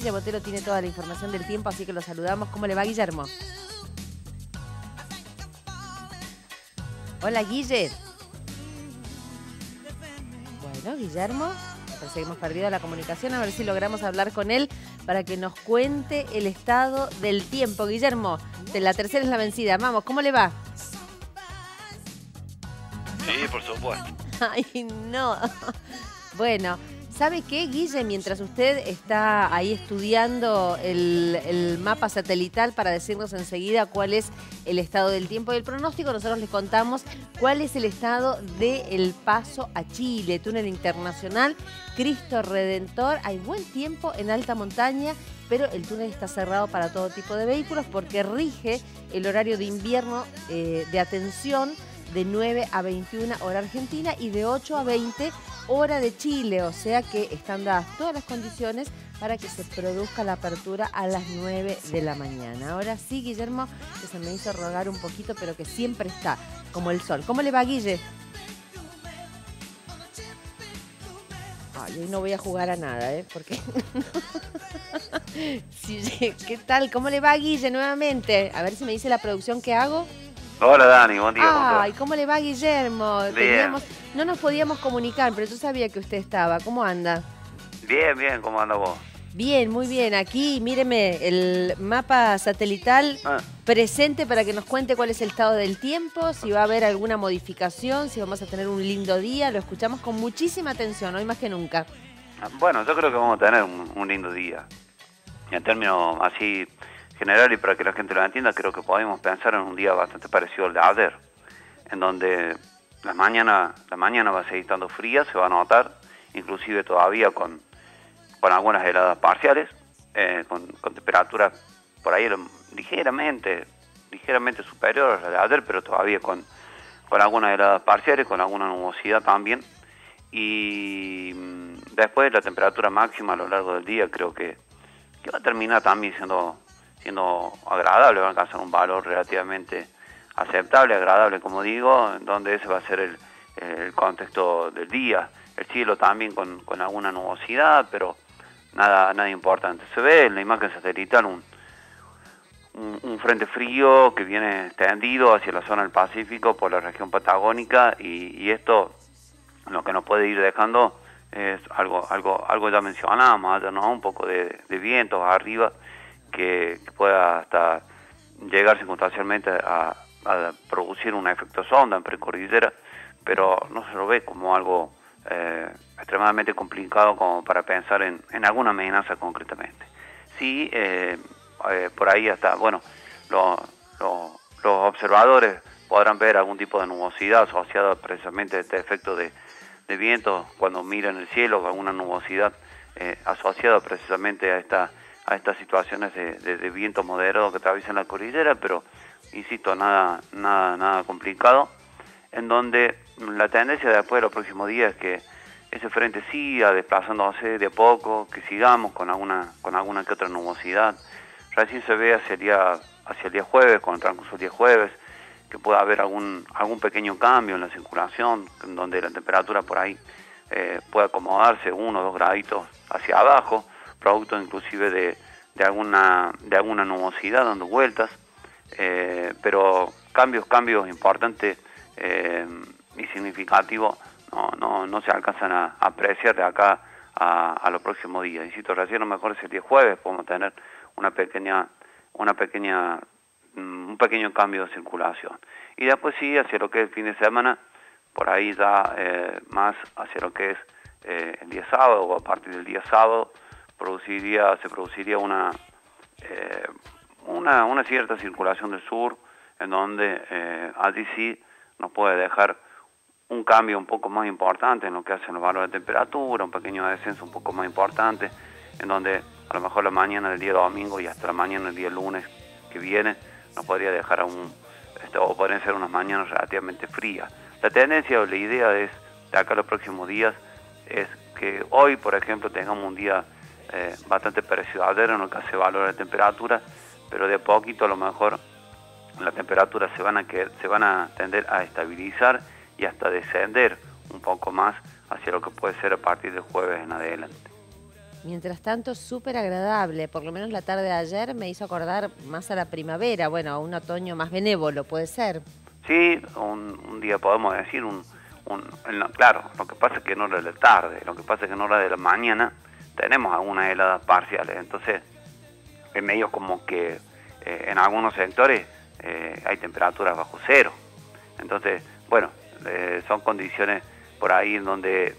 Patricia Botero tiene toda la información del tiempo, así que lo saludamos. ¿Cómo le va, Guillermo? Hola, Guille. Bueno, Guillermo, parece que hemos perdido la comunicación, a ver si logramos hablar con él para que nos cuente el estado del tiempo. Guillermo, la tercera es la vencida. Vamos, ¿cómo le va? Sí, por supuesto. Ay, no. Bueno, ¿sabe qué, Guille? Mientras usted está ahí estudiando el mapa satelital para decirnos enseguida cuál es el estado del tiempo y el pronóstico, nosotros les contamos cuál es el estado del paso a Chile, túnel internacional, Cristo Redentor. Hay buen tiempo en alta montaña, pero el túnel está cerrado para todo tipo de vehículos porque rige el horario de invierno de atención de 9 a 21 hora argentina y de 8 a 20 hora de Chile, o sea que están dadas todas las condiciones para que se produzca la apertura a las 9 de la mañana. Ahora sí, Guillermo, que se me hizo rogar un poquito, pero que siempre está como el sol. ¿Cómo le va, Guille? Ay, hoy no voy a jugar a nada, porque... sí, ¿qué tal? ¿Cómo le va, Guille, nuevamente? A ver si me dice la producción que hago. Hola Dani, buen día. Ay, ¿cómo le va, Guillermo? Bien. No nos podíamos comunicar, pero yo sabía que usted estaba. ¿Cómo anda? Bien, bien, ¿cómo anda vos? Bien, muy bien. Aquí, míreme, el mapa satelital presente para que nos cuente cuál es el estado del tiempo, si va a haber alguna modificación, si vamos a tener un lindo día. Lo escuchamos con muchísima atención, hoy más que nunca. Bueno, yo creo que vamos a tener un lindo día. En términos así generales y para que la gente lo entienda, creo que podemos pensar en un día bastante parecido al de ayer, en donde la mañana va a seguir estando fría, se va a notar, inclusive todavía con algunas heladas parciales, con temperaturas por ahí ligeramente superiores a la de ayer, pero todavía con algunas heladas parciales, con alguna nubosidad también. Y después la temperatura máxima a lo largo del día creo que va a terminar también siendo agradable, va a alcanzar un valor relativamente aceptable, agradable, como digo, en donde ese va a ser el contexto del día. El cielo también con alguna nubosidad, pero nada importante. Se ve en la imagen satelital un frente frío que viene extendido hacia la zona del Pacífico por la región patagónica y esto lo que nos puede ir dejando es algo ya mencionamos, ¿no? Un poco de vientos arriba que pueda hasta llegar circunstancialmente a producir un efecto sonda en precordillera, pero no se lo ve como algo extremadamente complicado como para pensar en alguna amenaza concretamente. Sí, por ahí hasta, bueno, los observadores podrán ver algún tipo de nubosidad asociada precisamente a este efecto de viento cuando miran el cielo, alguna nubosidad asociada precisamente a estas situaciones de viento moderado que atraviesan la cordillera, pero insisto, nada complicado, en donde la tendencia después de los próximos días es que ese frente siga desplazándose de a poco, que sigamos con alguna que otra nubosidad. Recién se ve hacia el día jueves, con el transcurso del día jueves, que pueda haber algún pequeño cambio en la circulación, en donde la temperatura por ahí puede acomodarse 1 o 2 graditos hacia abajo, producto inclusive de alguna nubosidad dando vueltas, pero cambios importantes y significativos no se alcanzan a apreciar de acá a los próximos días. Insisto, recién a lo mejor es el día jueves, podemos tener un pequeño cambio de circulación. Y después sí, hacia lo que es el fin de semana, por ahí ya más hacia lo que es el día sábado o a partir del día sábado, se produciría una cierta circulación del sur, en donde allí sí nos puede dejar un cambio un poco más importante en lo que hacen los valores de temperatura, un pequeño descenso un poco más importante, en donde a lo mejor la mañana del día domingo y hasta la mañana del día lunes que viene nos podría dejar o podrían ser unas mañanas relativamente frías. La tendencia o la idea de acá a los próximos días es que hoy, por ejemplo, tengamos un día bastante parecido a ayer en lo que hace valor de temperatura, pero de poquito a lo mejor las temperaturas se van a tender a estabilizar y hasta descender un poco más hacia lo que puede ser a partir del jueves en adelante. Mientras tanto, súper agradable. Por lo menos la tarde de ayer me hizo acordar más a la primavera, bueno, a un otoño más benévolo, ¿puede ser? Sí, un día podemos decir, claro, lo que pasa es que en hora de la tarde, lo que pasa es que en hora de la mañana tenemos algunas heladas parciales, entonces es medio como que en algunos sectores hay temperaturas bajo cero. Entonces, bueno, son condiciones por ahí en donde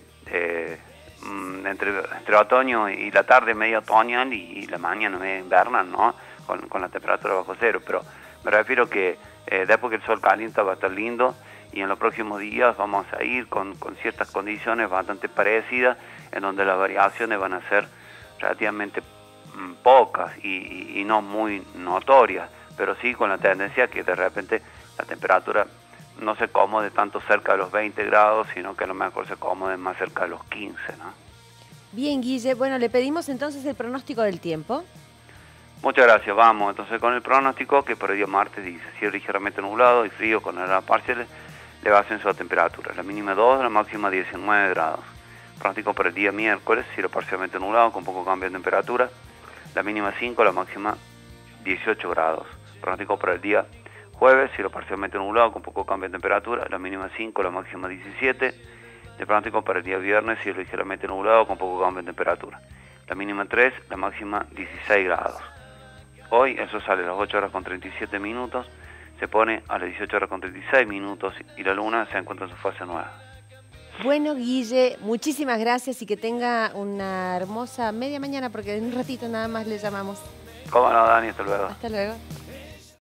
entre otoño y la tarde medio otoñal y la mañana medio invernal, ¿no? Con la temperatura bajo cero, pero me refiero que después que el sol calienta va a estar lindo y en los próximos días vamos a ir con ciertas condiciones bastante parecidas en donde las variaciones van a ser relativamente pocas y no muy notorias, pero sí con la tendencia que de repente la temperatura no se acomode tanto cerca de los 20 grados, sino que a lo mejor se acomode más cerca de los 15, ¿no? Bien, Guille. Bueno, le pedimos entonces el pronóstico del tiempo. Muchas gracias. Vamos entonces con el pronóstico, que para el día martes dice cielo ligeramente nublado y frío con heladas parciales, le va ascenso a temperatura. La mínima 2, la máxima 19 grados. Pronóstico para el día miércoles, cielo parcialmente nublado con poco cambio de temperatura. La mínima 5, la máxima 18 grados. Pronóstico para el día jueves, cielo parcialmente nublado con poco cambio de temperatura, la mínima 5, la máxima 17. De pronóstico para el día viernes, cielo ligeramente nublado con poco cambio de temperatura. La mínima 3, la máxima 16 grados. Hoy el sol sale a las 8 horas con 37 minutos, se pone a las 18 horas con 36 minutos y la luna se encuentra en su fase nueva. Bueno, Guille, muchísimas gracias y que tenga una hermosa media mañana porque en un ratito nada más le llamamos. ¿Cómo no, Dani? Hasta luego. Hasta luego.